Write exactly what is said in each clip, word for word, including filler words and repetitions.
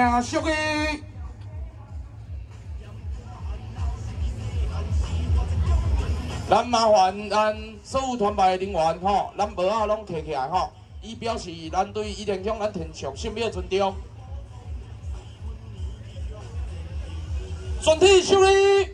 请属的。 咱麻烦咱所有团派人员吼，咱帽仔拢摕起来吼，以表示咱对伊田乡咱天上圣庙尊重。全体受礼，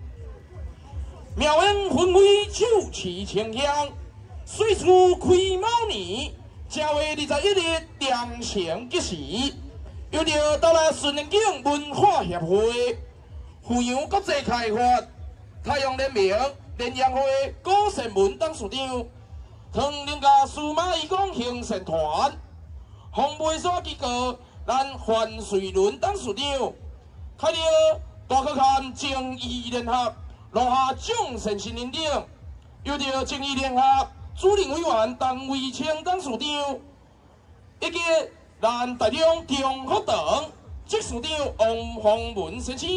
妙音魂威手持清香，岁次开卯年，正月二十一日良辰吉时，又着到来顺宁境文化协会、富阳国际开发、太阳联名。 联阳会古善文董事长、唐宁家数码义工行善团、防卫所机构咱范瑞伦董事长，还有大可看正义联合落下奖善心认定，又着正义联合主任委员陈维清董事长，以及咱台中中福堂执事长王洪文先生。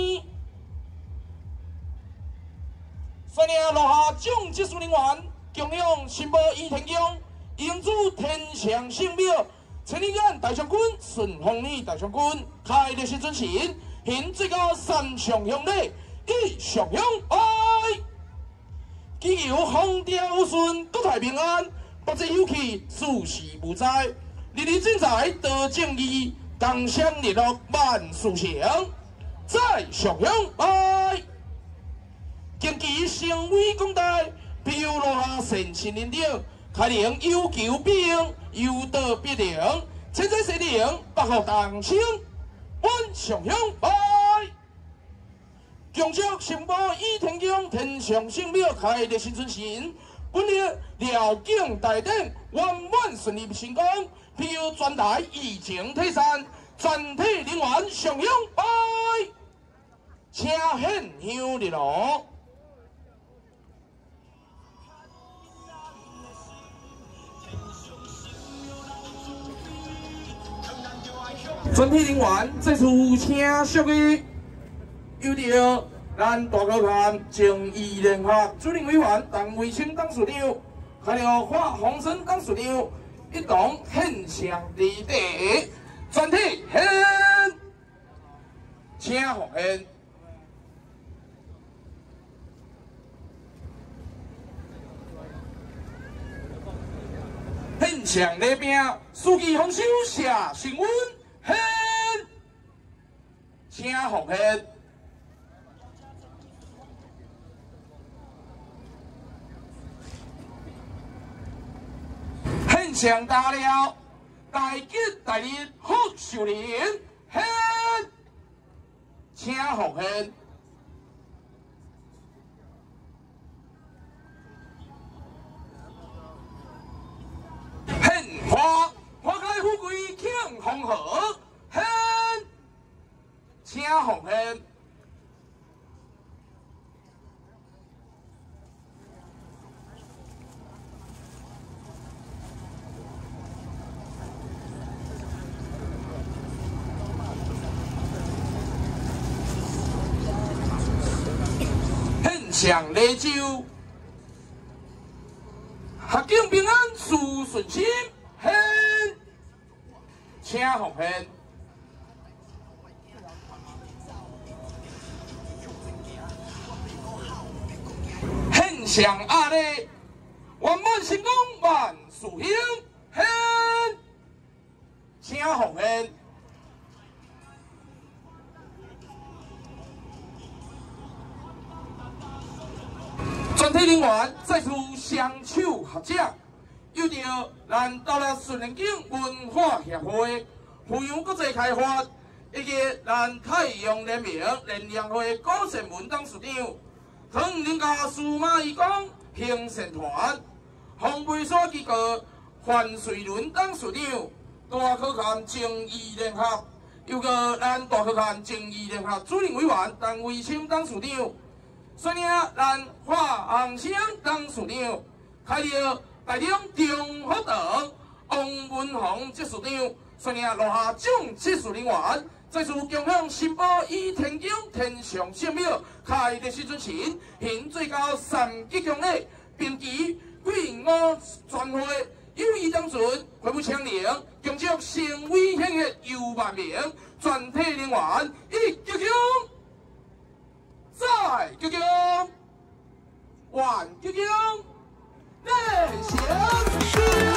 率领落下奖技术人员，供养新宝倚天宫，迎主天上圣庙，千里眼大将军、顺风女大将军，开历史尊神，献最高三上香礼，以上香拜。祈求风调雨顺，国泰民安，百济有气，事事无灾，日日精彩得正义，共享日落万事成。再上香拜。 经其声威广大，飘落下善心认定，开灵有求兵，有道必灵，千载世灵，百福同生，阮上香拜。恭祝新宝倚天宫天上圣庙开历新春神，本日辽境大典圆满顺利成功，飘全台疫情退散，全体人员上香拜，请献香日落。 全体人员再次请属的，有着咱大高看正义联合主任委员陈维清董事长，还有华鸿生董事长一同献上礼地，全体献，请奉献。 献上礼饼，书记丰收谢新闻，献，请奉献。献上大了，大吉大利，福寿连，献，请奉献。 花花开富贵庆红河，献，请奉献。献上礼酒，合境平安，事顺心。 献，请奉献。献上阿礼，圆满成功万事兴。献，请奉献。全体人员再次双手合掌。 有着咱到了顺宁境文化协会、富阳国际开发，以及咱太阳联名联良会古善文董事长、唐宁家数码义工行善团、防卫所机构范瑞伦董事长、大可看正义联合，又个咱大可看正义联合主任委员陈维清董事长，率领咱华航生董事长，还有。 台中中福堂王文宏执事长率领落下奖技术人员，再次共享新宝倚天宫天上圣庙开历史尊神，献最高三吉祥礼，并期贵五全会友谊当中，会不强烈，恭祝声威显赫又万名，全体人员一鞠躬，再鞠躬，万鞠躬，内行。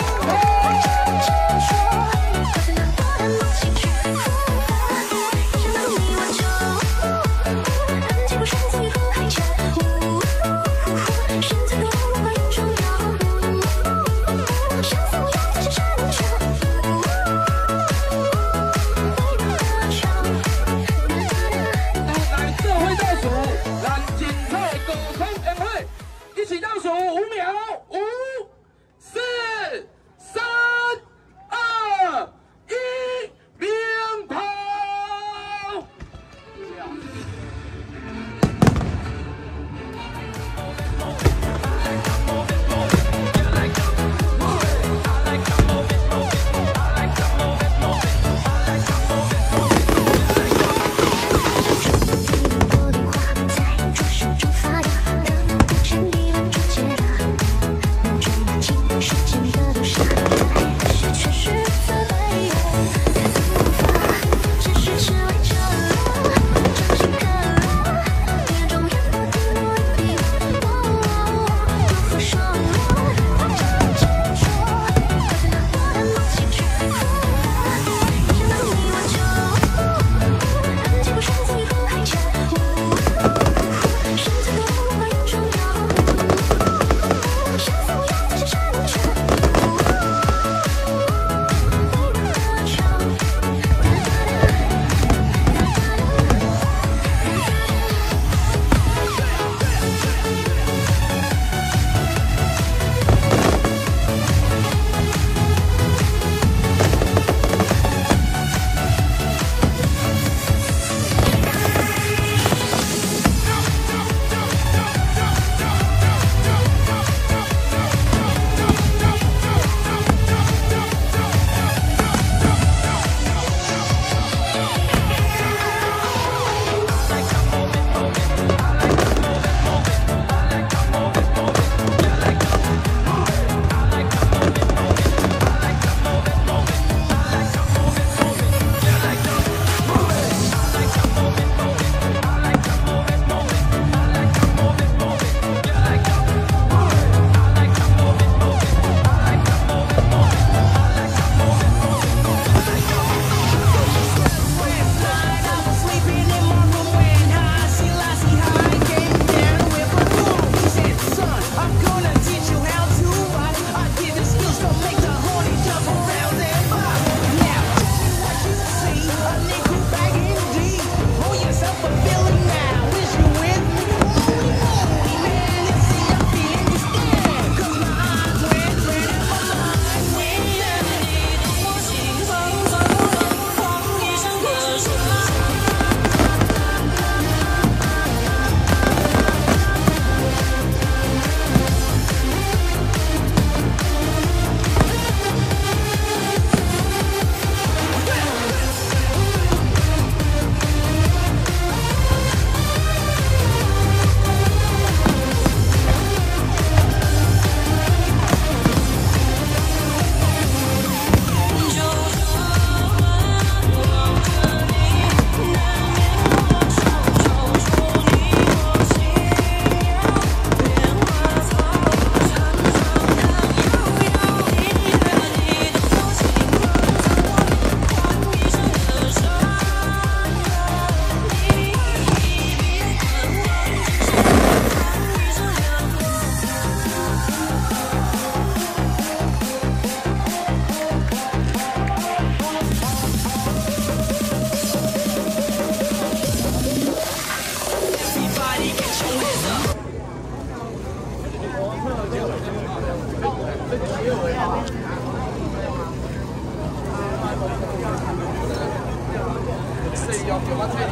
要给我